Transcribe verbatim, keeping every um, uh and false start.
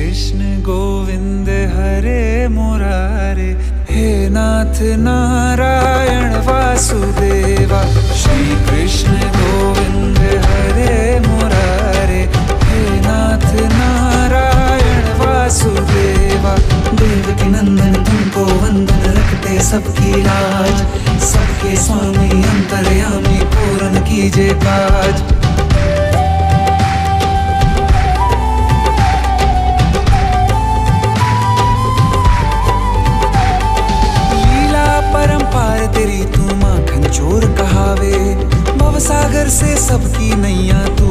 कृष्ण गोविंद हरे मुरारे, हे नाथ नारायण वासुदेवा। श्री कृष्ण गोविंद हरे मुरारे, हे नाथ नारायण वासुदेवा। देवकी नंदन तुमको वंदन, रखते सबकी लाज, सबके स्वामी अंतर्यामी पूर्ण कीजिए काज।